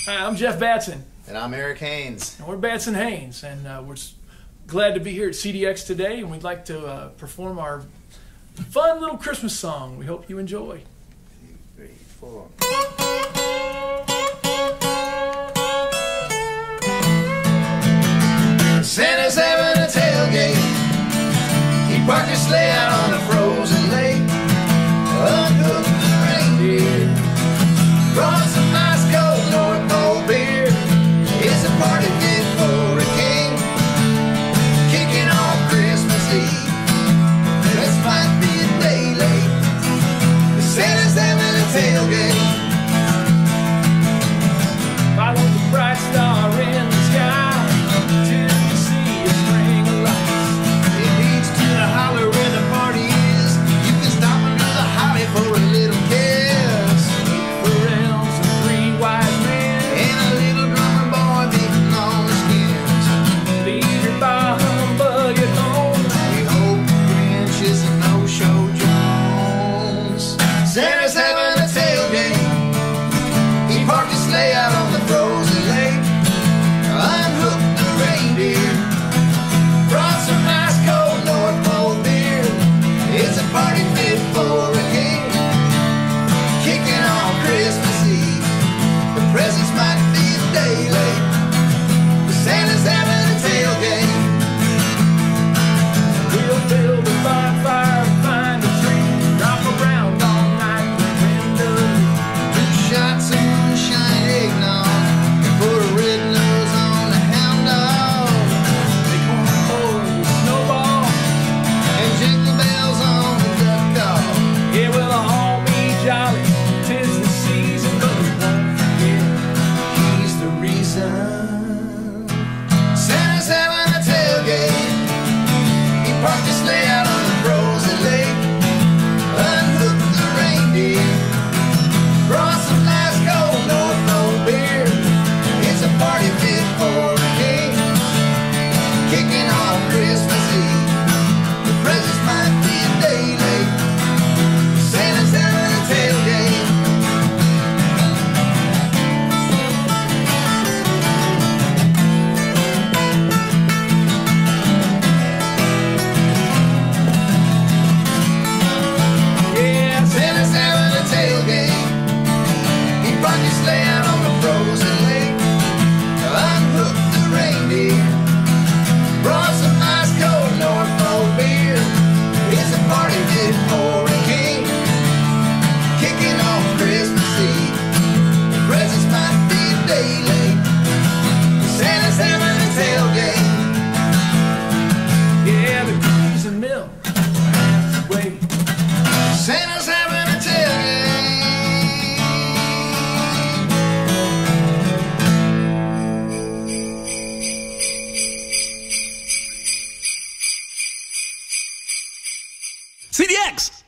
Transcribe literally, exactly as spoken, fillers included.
Hi, I'm Jeff Batson. And I'm Eric Haines. And we're Batson Haines, and uh, we're glad to be here at C D X today, and we'd like to uh, perform our fun little Christmas song. We hope you enjoy. Two, three, four. Santa's having a tailgate. He parked his sleigh out on the frozen lake. Unhooked the reindeer. Brought some nice cold North Pole beer. It's a party fit for a king. Kicking off Christmas Eve. This might be a day late. Santa's having a tailgate. Follow the bright star in the sky. Santa's having a tailgate. He parked his sleigh out on the frozen lake. Unhooked the reindeer. Brought some nice cold North Pole beer. It's a party fit for a king. Kicking off Christmas Eve. The presents might be a day late, but Santa's having a tailgate. We'll build a bonfire, find a tree, drop around all night with windows. Two shots of moonshine eggnog, and put a red nose on the hound dog. They cornhole with snowball, And jingle bells on the duck dog. it will all be jolly. Tis the season, but we won't forget. He's the reason. Santa's having a tailgate. He parked his sleigh out on the frozen lake. Unhooked the reindeer. Brought some nice cold North Pole beer. It's a party fit for a king. Kicking off Christmas Eve. The presents might be a day late. Santa's having a tailgate. Yeah, Santa's having a tailgate. He parked his sleigh out on the frozen lake. Unhooked the reindeer. Brought some nice cold North Pole beer. It's a party fit for a king. Kicking off Christmas Eve. The presents might be a day late. Santa's having a tailgate. yeah, the cookies and milk have to wait. Santa's having a tailgate. C D X!